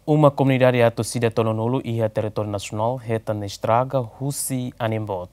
Uma comunidade a torcida Tolonolo e a território nacional reta na estraga Russi Animbot.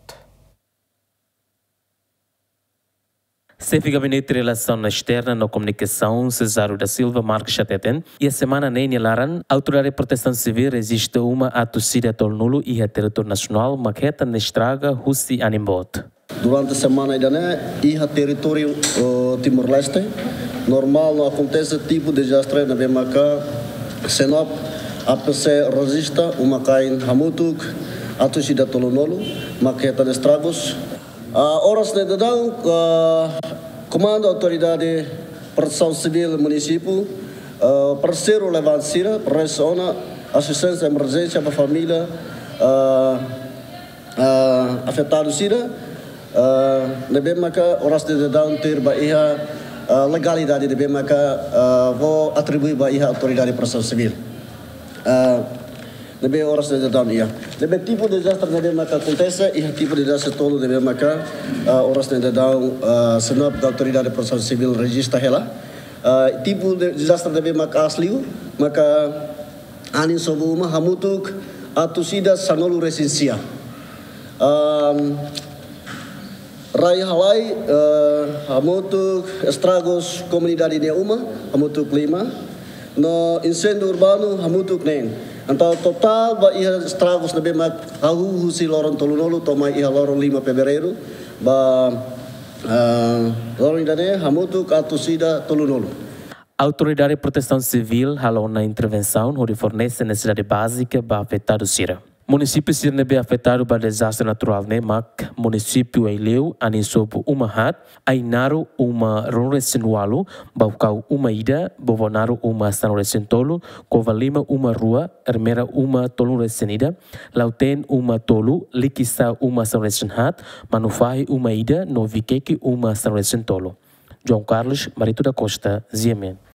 Chefe Gabinete de Relação Externa na Comunicação, Cesário da Silva Marques Chateten, e a semana nem Laran, a Autoridade de Proteção Civil resiste uma a torcida Tolonolo e a território nacional, maqueta na estraga Russi Animbot. Durante a semana e a território Timor-Leste, normal não acontece tipo de desastre na Bemaca, Senop, APC resista, uma cain Hamutuk, a torcida Tolonolo, maqueta de estragos. Horas de dadão, comando autoridade proteção civil município, parceiro levancira, pressiona, assistência de emergência para a família afetada sira, na Bemaca, horas de dadão ter bahia legalidade de Bemaca, vou atribuir bahia autoridade proteção civil. Lebih horas de daun ia. Lebih tipo de desastre de Bemaca acontece e tipo de desastre todo de Bemaca horas de daun senap da autoridade de proteção civil registra ela. Tipo de desastre de Bemaca asli maka anin sobuma hamutuk atusida sanolu resensia. Rai halai hamutuk estragos comunidade de uma hamutuk 5 no incêndio urbano hamutuk 9. Então, total, ia estragos na Bemaca, Husi Loron Tolonolo, toma ia Loron 5 fevereiro, Loron Idane, Hamutuk, Atusida, Tolonolo. A Autoridade de Proteção Civil halou na intervenção, onde fornece necessidade básica para afetado Sira. Município Sira é afetado por desastre natural, né? Mas município Eileu, anisopo uma hat, ainaro uma ronresinualo, baucau uma ida, bovonaro uma sanresentolo, covalima uma rua, ermera uma tolunresenida, lauten uma tolu, likisa uma sanresenhat, manufahi uma ida, novikeki uma sanresentolo. João Carlos, Marito da Costa, Ziemen.